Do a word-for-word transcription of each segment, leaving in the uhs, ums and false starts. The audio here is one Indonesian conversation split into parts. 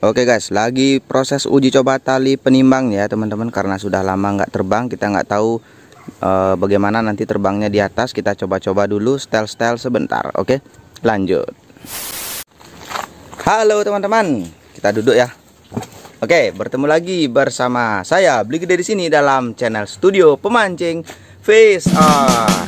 Oke guys, lagi proses uji coba tali penimbang ya teman-teman. Karena sudah lama nggak terbang, kita nggak tahu e, bagaimana nanti terbangnya di atas. Kita coba-coba dulu style-style sebentar. Oke, lanjut. Halo teman-teman, kita duduk ya. Oke, bertemu lagi bersama saya Bli Gede di sini dalam channel Studio Pemancing Fish On.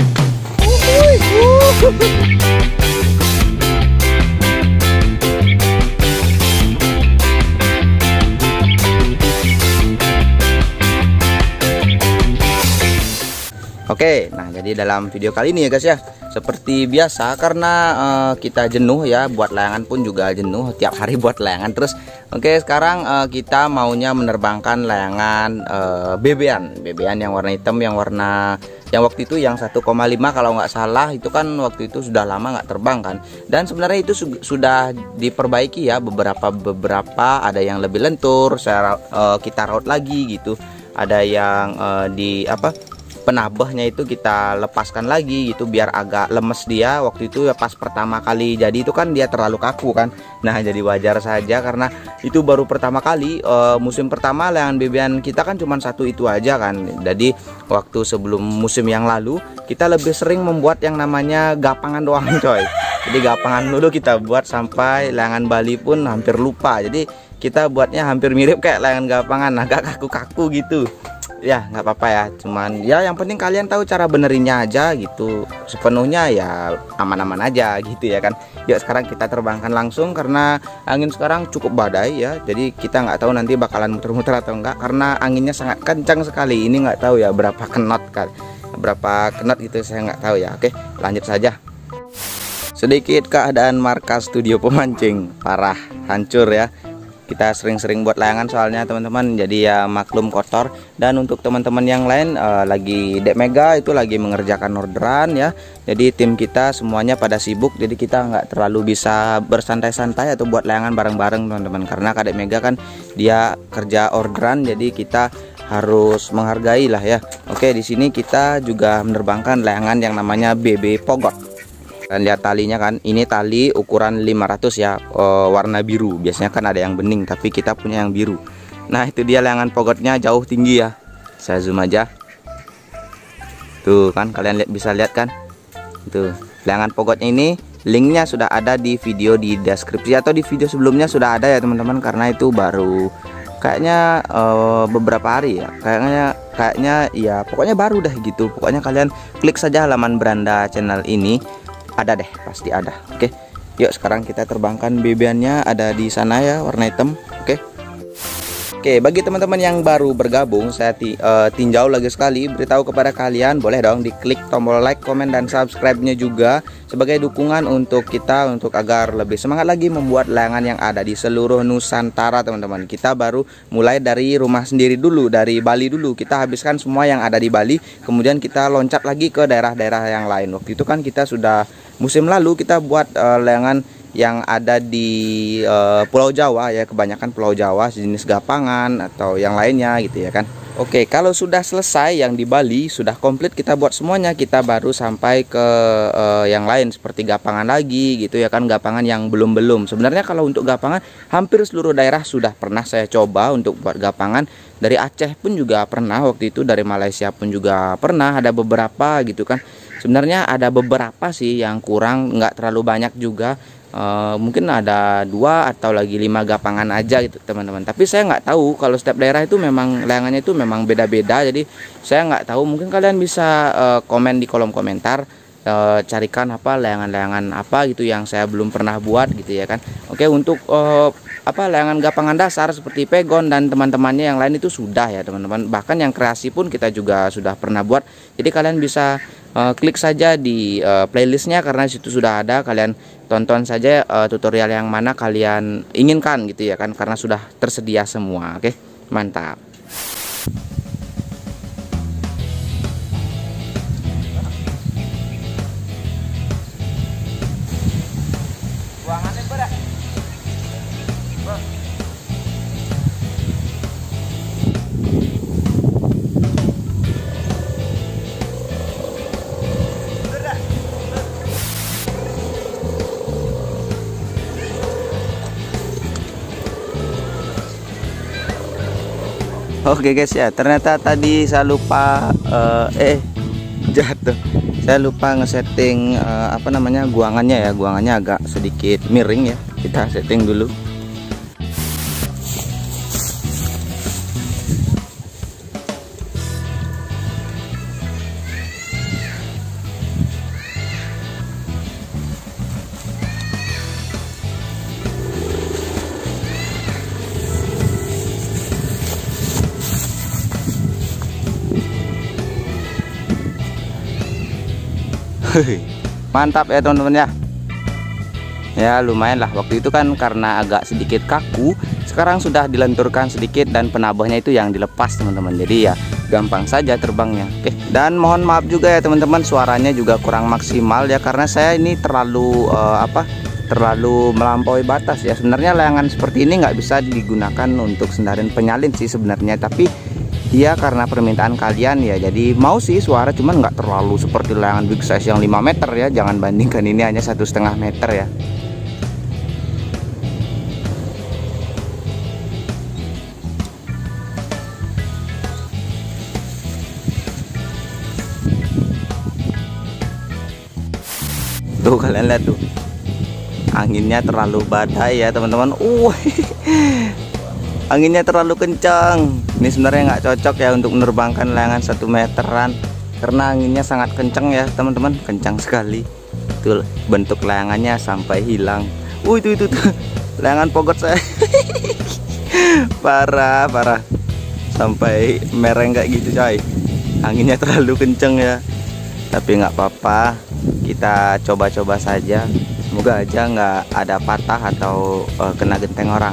Oke, nah jadi dalam video kali ini ya guys ya, seperti biasa karena uh, kita jenuh ya, buat layangan pun juga jenuh, tiap hari buat layangan terus. Oke, sekarang uh, kita maunya menerbangkan layangan uh, bebean, bebean yang warna hitam, yang warna yang waktu itu yang satu koma lima kalau nggak salah, itu kan waktu itu sudah lama nggak terbang kan. Dan sebenarnya itu su sudah diperbaiki ya, beberapa beberapa ada yang lebih lentur, saya uh, kita raut lagi gitu, ada yang uh, di apa penabahnya itu kita lepaskan lagi gitu biar agak lemes dia. Waktu itu ya pas pertama kali jadi itu kan dia terlalu kaku kan. Nah jadi wajar saja karena itu baru pertama kali uh, musim pertama layangan bebean kita kan cuma satu itu aja kan. Jadi waktu sebelum musim yang lalu kita lebih sering membuat yang namanya gapangan doang coy. Jadi gapangan dulu kita buat sampai layangan Bali pun hampir lupa. Jadi kita buatnya hampir mirip kayak layangan gapangan, agak kaku-kaku gitu. Ya nggak apa-apa ya, cuman ya yang penting kalian tahu cara benerinnya aja gitu. Sepenuhnya ya aman-aman aja gitu ya kan. Yuk sekarang kita terbangkan langsung karena angin sekarang cukup badai ya. Jadi kita nggak tahu nanti bakalan muter-muter atau enggak karena anginnya sangat kencang sekali. Ini nggak tahu ya berapa knot kan, berapa knot gitu saya nggak tahu ya. Oke lanjut saja. Sedikit keadaan markas Studio Pemancing, parah hancur ya. Kita sering-sering buat layangan soalnya teman-teman, jadi ya maklum kotor. Dan untuk teman-teman yang lain uh, lagi Dek Mega itu lagi mengerjakan orderan ya. Jadi tim kita semuanya pada sibuk, jadi kita nggak terlalu bisa bersantai-santai atau buat layangan bareng-bareng teman-teman. Karena Kak Dek Mega kan dia kerja orderan, jadi kita harus menghargai lah ya. Oke, di sini kita juga menerbangkan layangan yang namanya B B Pogot. Dan lihat talinya kan, ini tali ukuran lima ratus ya, e, warna biru. Biasanya kan ada yang bening, tapi kita punya yang biru. Nah itu dia layangan pogotnya, jauh tinggi ya. Saya zoom aja. Tuh kan kalian lihat, bisa lihat kan. Tuh layangan pogotnya ini linknya sudah ada di video di deskripsi atau di video sebelumnya sudah ada ya teman-teman. Karena itu baru kayaknya e, beberapa hari ya. Kayaknya kayaknya ya pokoknya baru dah gitu. Pokoknya kalian klik saja halaman beranda channel ini. Ada deh, pasti ada. Oke, yuk sekarang kita terbangkan bebeannya, ada di sana ya, warna hitam. Oke, oke. Bagi teman-teman yang baru bergabung, saya ti uh, tinjau lagi sekali beritahu kepada kalian, boleh dong diklik tombol like, komen, dan subscribe-nya juga sebagai dukungan untuk kita untuk agar lebih semangat lagi membuat layangan yang ada di seluruh Nusantara teman-teman. Kita baru mulai dari rumah sendiri dulu, dari Bali dulu. Kita habiskan semua yang ada di Bali, kemudian kita loncat lagi ke daerah-daerah yang lain. Waktu itu kan kita sudah musim lalu kita buat uh, layangan yang ada di uh, Pulau Jawa ya, kebanyakan Pulau Jawa sejenis gapangan atau yang lainnya gitu ya kan. Oke, kalau sudah selesai yang di Bali sudah komplit kita buat semuanya, kita baru sampai ke uh, yang lain seperti gapangan lagi gitu ya kan, gapangan yang belum-belum. Sebenarnya kalau untuk gapangan hampir seluruh daerah sudah pernah saya coba untuk buat gapangan. Dari Aceh pun juga pernah waktu itu, dari Malaysia pun juga pernah, ada beberapa gitu kan. Sebenarnya ada beberapa sih yang kurang, nggak terlalu banyak juga. Uh, mungkin ada dua atau lagi lima gapangan aja gitu teman-teman. Tapi saya nggak tahu kalau setiap daerah itu memang layangannya itu memang beda-beda. Jadi saya nggak tahu. Mungkin kalian bisa uh, komen di kolom komentar, uh, carikan apa layangan-layangan apa gitu yang saya belum pernah buat gitu ya kan. Oke, untuk uh, apa layangan gapangan dasar seperti pegon dan teman-temannya yang lain itu sudah ya teman-teman. Bahkan yang kreasi pun kita juga sudah pernah buat. Jadi kalian bisa uh, klik saja di uh, playlistnya karena situ sudah ada. Kalian tonton saja uh, tutorial yang mana kalian inginkan gitu ya kan, karena sudah tersedia semua. Oke, mantap. Oke guys ya, ternyata tadi saya lupa uh, eh jatuh. Saya lupa ngesetting uh, apa namanya guangannya ya. Guangannya agak sedikit miring ya. Kita setting dulu. Mantap ya teman-teman ya. Ya lumayan lah, waktu itu kan karena agak sedikit kaku, sekarang sudah dilenturkan sedikit dan penabahnya itu yang dilepas teman-teman. Jadi ya gampang saja terbangnya. Oke, dan mohon maaf juga ya teman-teman, suaranya juga kurang maksimal ya karena saya ini terlalu uh, apa terlalu melampaui batas ya. Sebenarnya layangan seperti ini nggak bisa digunakan untuk sendarin penyalin sih sebenarnya, tapi iya karena permintaan kalian ya, jadi mau sih suara cuman nggak terlalu seperti layangan big size yang lima meter ya. Jangan bandingkan, ini hanya satu setengah meter ya. Tuh kalian lihat tuh, anginnya terlalu badai ya teman-teman. Uh anginnya terlalu kencang. Ini sebenarnya nggak cocok ya untuk menerbangkan layangan satu meteran karena anginnya sangat kencang ya teman-teman, kencang sekali. Tuh bentuk layangannya sampai hilang. Uh itu itu tuh layangan pogot saya. Parah parah, sampai mereng kayak gitu coy. Anginnya terlalu kencang ya, tapi nggak apa-apa, kita coba-coba saja. Semoga aja nggak ada patah atau uh, kena genteng orang.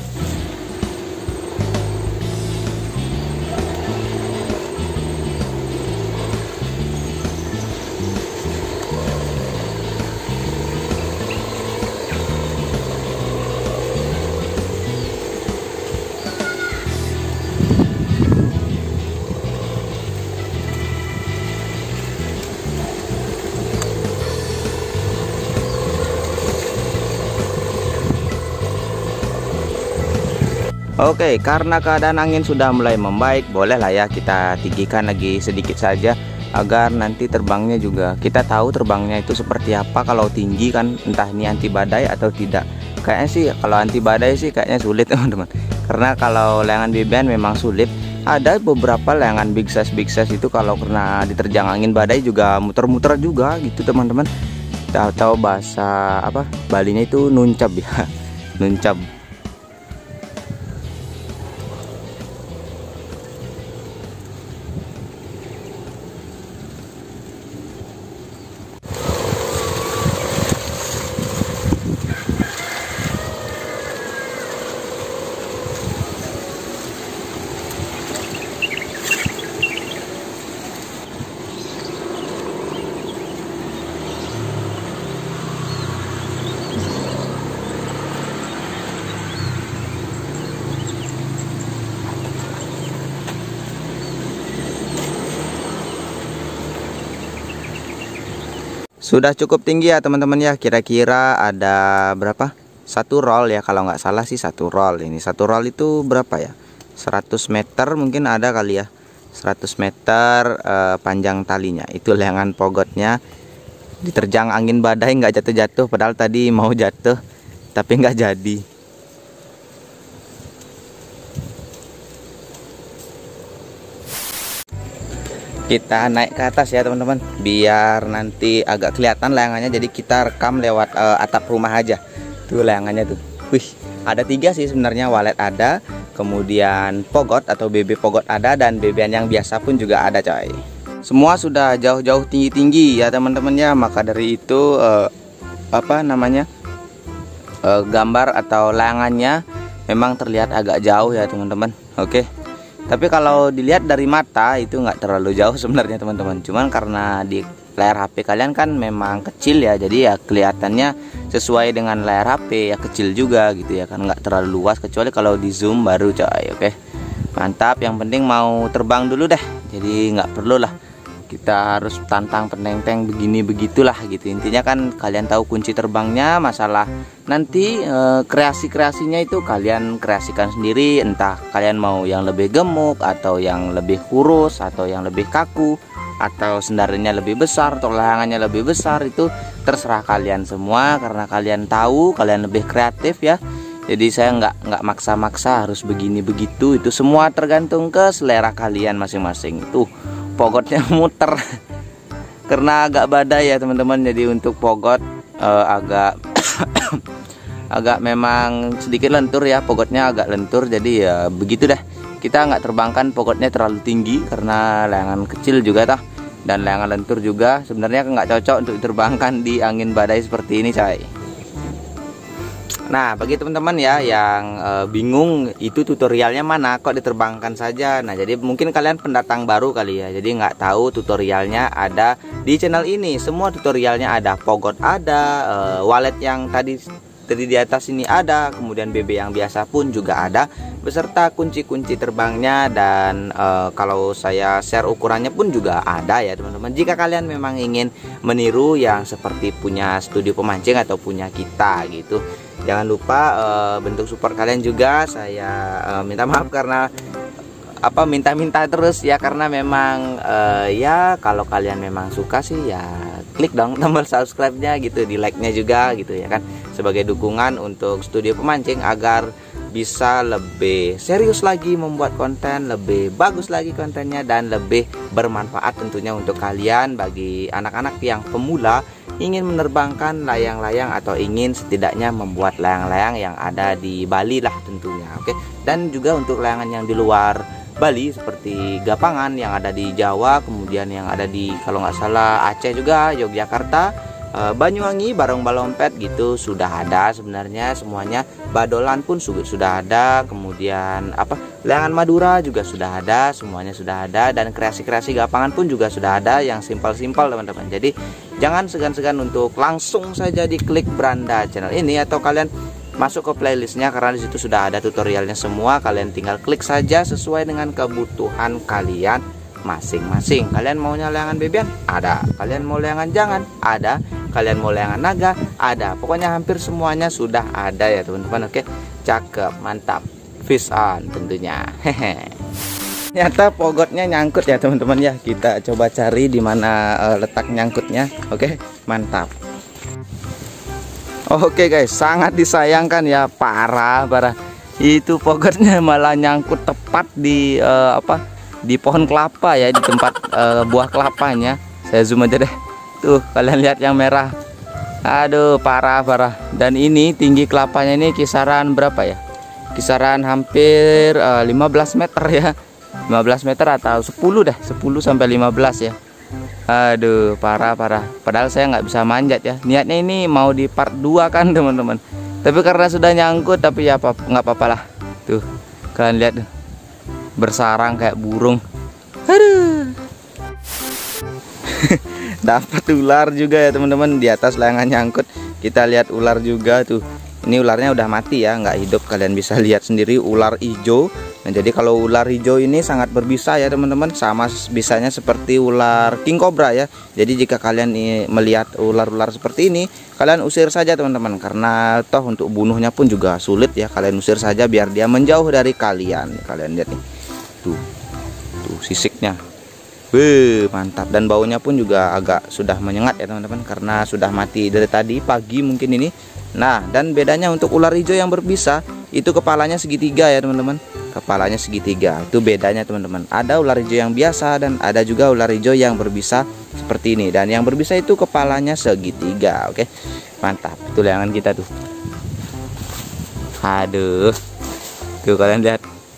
Oke, karena keadaan angin sudah mulai membaik, boleh lah ya kita tinggikan lagi sedikit saja agar nanti terbangnya juga kita tahu terbangnya itu seperti apa kalau tinggi kan, entah ini anti badai atau tidak. Kayaknya sih kalau anti badai sih kayaknya sulit teman-teman, karena kalau layangan B B N memang sulit. Ada beberapa layangan big size big size itu kalau kena diterjang angin badai juga muter-muter juga gitu teman-teman. Tahu-tahu bahasa apa Balinya itu nuncap ya. Nuncap. Sudah cukup tinggi ya teman-teman ya, kira-kira ada berapa? Satu roll ya kalau nggak salah sih, satu roll. Ini satu roll itu berapa ya? seratus meter mungkin ada kali ya. seratus meter eh, panjang talinya. Itu layangan pogotnya. Diterjang angin badai nggak jatuh-jatuh, padahal tadi mau jatuh tapi nggak jadi. Kita naik ke atas ya teman-teman, biar nanti agak kelihatan layangannya. Jadi kita rekam lewat uh, atap rumah aja. Tuh layangannya tuh. Wih, ada tiga sih sebenarnya, walet ada, kemudian pogot atau B B pogot ada, dan B B N yang biasa pun juga ada coy. Semua sudah jauh-jauh tinggi-tinggi ya teman-teman ya. Maka dari itu uh, apa namanya uh, gambar atau layangannya memang terlihat agak jauh ya teman-teman. Oke. Tapi kalau dilihat dari mata itu nggak terlalu jauh sebenarnya teman-teman. Cuman karena di layar H P kalian kan memang kecil ya, jadi ya kelihatannya sesuai dengan layar H P ya, kecil juga gitu ya kan, nggak terlalu luas kecuali kalau di zoom baru coy. Oke, mantap. Yang penting mau terbang dulu deh, jadi nggak perlu lah kita harus tantang penenteng begini begitulah gitu. Intinya kan kalian tahu kunci terbangnya, masalah nanti e, kreasi-kreasinya itu kalian kreasikan sendiri, entah kalian mau yang lebih gemuk atau yang lebih kurus atau yang lebih kaku atau sendarnya lebih besar atau layangannya lebih besar, itu terserah kalian semua karena kalian tahu, kalian lebih kreatif ya. Jadi saya nggak nggak maksa-maksa harus begini begitu, itu semua tergantung ke selera kalian masing-masing. Tuh pogotnya muter karena agak badai ya teman-teman. Jadi untuk pogot eh, agak agak memang sedikit lentur ya, pogotnya agak lentur. Jadi ya begitu dah, kita nggak terbangkan pogotnya terlalu tinggi karena layangan kecil juga tah, dan layangan lentur juga sebenarnya nggak cocok untuk diterbangkan di angin badai seperti ini coy. Nah bagi teman-teman ya yang e, bingung itu tutorialnya mana, kok diterbangkan saja. Nah jadi mungkin kalian pendatang baru kali ya, jadi nggak tahu tutorialnya ada di channel ini. Semua tutorialnya ada, pogot ada, e, wallet yang tadi tadi di atas ini ada, kemudian B B yang biasa pun juga ada, beserta kunci-kunci terbangnya. Dan e, kalau saya share ukurannya pun juga ada ya teman-teman. Jika kalian memang ingin meniru yang seperti punya studio pemancing atau punya kita gitu, jangan lupa e, bentuk support kalian juga. Saya e, minta maaf karena apa minta-minta terus ya, karena memang e, ya kalau kalian memang suka sih ya klik dong tombol subscribe-nya gitu, di like-nya juga gitu ya kan, sebagai dukungan untuk studio pemancing agar bisa lebih serius lagi membuat konten, lebih bagus lagi kontennya, dan lebih bermanfaat tentunya untuk kalian. Bagi anak-anak yang pemula ingin menerbangkan layang-layang atau ingin setidaknya membuat layang-layang yang ada di Bali lah tentunya, oke. Dan juga untuk layangan yang di luar Bali seperti gapangan yang ada di Jawa, kemudian yang ada di kalau nggak salah Aceh juga, Yogyakarta, Banyuwangi, Barong Balompet gitu sudah ada sebenarnya semuanya. Badolan pun sudah ada, kemudian apa layangan Madura juga sudah ada, semuanya sudah ada. Dan kreasi-kreasi gapangan pun juga sudah ada yang simpel-simpel teman-teman. Jadi jangan segan-segan untuk langsung saja diklik beranda channel ini, atau kalian masuk ke playlistnya karena disitu sudah ada tutorialnya semua. Kalian tinggal klik saja sesuai dengan kebutuhan kalian masing-masing. Kalian maunya layangan bebian? Ada. Kalian mau layangan jangan? Ada. Kalian mau layangan naga? Ada. Pokoknya hampir semuanya sudah ada ya teman-teman. Oke, cakep, mantap, fish on tentunya. Hehe. Ternyata pogotnya nyangkut ya teman-teman ya. Kita coba cari di mana uh, letak nyangkutnya. Oke, mantap. Oke guys, sangat disayangkan ya, parah parah. Itu pogotnya malah nyangkut tepat di uh, apa? Di pohon kelapa ya, di tempat uh, buah kelapanya. Saya zoom aja deh. Tuh, kalian lihat yang merah. Aduh, parah parah. Dan ini tinggi kelapanya ini kisaran berapa ya? Kisaran hampir uh, lima belas meter ya. lima belas meter atau sepuluh dah, sepuluh sampai lima belas ya. Aduh, parah parah. Padahal saya nggak bisa manjat ya. Niatnya ini mau di part dua kan teman-teman. Tapi karena sudah nyangkut, tapi ya apa nggak apa-apa lah. Tuh, kalian lihat tuh. Bersarang kayak burung. Aduh. Dapat ular juga ya teman-teman di atas layangan nyangkut. Kita lihat ular juga tuh. Ini ularnya udah mati ya, nggak hidup. Kalian bisa lihat sendiri ular hijau. Nah jadi kalau ular hijau ini sangat berbisa ya teman-teman, sama bisanya seperti ular king cobra ya. Jadi jika kalian melihat ular-ular seperti ini, kalian usir saja teman-teman, karena toh untuk bunuhnya pun juga sulit ya. Kalian usir saja biar dia menjauh dari kalian. Kalian lihat nih, tuh, tuh sisiknya, wih mantap. Dan baunya pun juga agak sudah menyengat ya teman-teman, karena sudah mati dari tadi pagi mungkin ini. Nah dan bedanya untuk ular hijau yang berbisa itu kepalanya segitiga ya teman-teman. Kepalanya segitiga, itu bedanya teman-teman. Ada ular hijau yang biasa dan ada juga ular hijau yang berbisa seperti ini. Dan yang berbisa itu kepalanya segitiga. Oke, mantap. Itu layangan kita tuh. Aduh, tuh kalian lihat.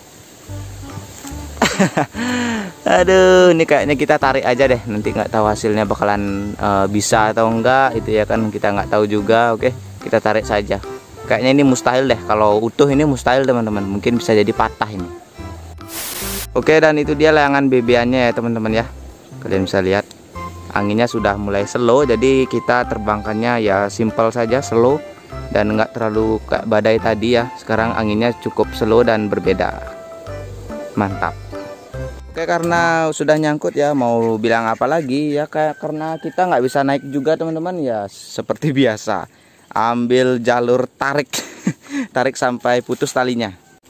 Aduh, ini kayaknya kita tarik aja deh. Nanti nggak tahu hasilnya bakalan uh, bisa atau enggak. Itu ya kan kita nggak tahu juga. Oke, kita tarik saja. Kayaknya ini mustahil deh, kalau utuh ini mustahil teman-teman, mungkin bisa jadi patah ini. Oke, dan itu dia layangan bebeannya ya teman-teman ya. Kalian bisa lihat anginnya sudah mulai slow, jadi kita terbangkannya ya simple saja, slow, dan nggak terlalu kayak badai tadi ya. Sekarang anginnya cukup slow dan berbeda. Mantap. Oke, karena sudah nyangkut ya, mau bilang apa lagi ya, kayak karena kita nggak bisa naik juga teman-teman ya, seperti biasa ambil jalur tarik tarik sampai putus talinya.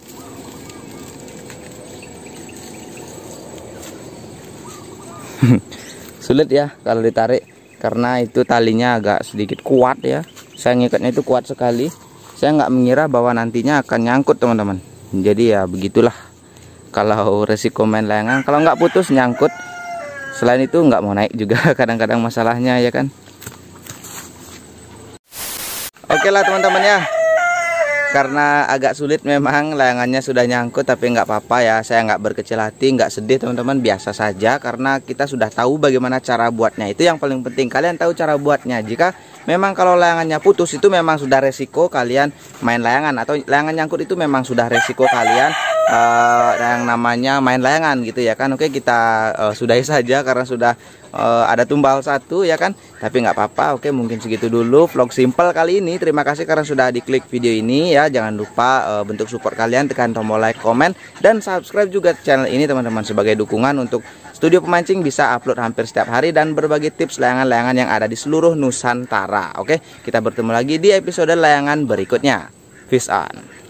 Sulit ya kalau ditarik karena itu talinya agak sedikit kuat ya. Saya ngikatnya itu kuat sekali. Saya nggak mengira bahwa nantinya akan nyangkut teman-teman. Jadi ya begitulah kalau resiko main layangan, kalau nggak putus nyangkut. Selain itu nggak mau naik juga kadang-kadang masalahnya ya kan. Oke lah teman-teman ya, karena agak sulit memang layangannya sudah nyangkut, tapi nggak apa-apa ya, saya nggak berkecil hati, nggak sedih teman-teman, biasa saja karena kita sudah tahu bagaimana cara buatnya. Itu yang paling penting, kalian tahu cara buatnya. Jika memang kalau layangannya putus itu memang sudah resiko kalian main layangan, atau layangan nyangkut itu memang sudah resiko kalian uh, yang namanya main layangan gitu ya kan. Oke, kita uh, sudahi saja karena sudah uh, ada tumbal satu ya kan, tapi nggak apa-apa. Oke, mungkin segitu dulu vlog simple kali ini. Terima kasih karena sudah diklik video ini ya. Jangan lupa uh, bentuk support kalian, tekan tombol like, komen, dan subscribe juga channel ini teman-teman, sebagai dukungan untuk Studio Pemancing bisa upload hampir setiap hari dan berbagi tips layangan-layangan yang ada di seluruh Nusantara. Oke, kita bertemu lagi di episode layangan berikutnya. Fish on.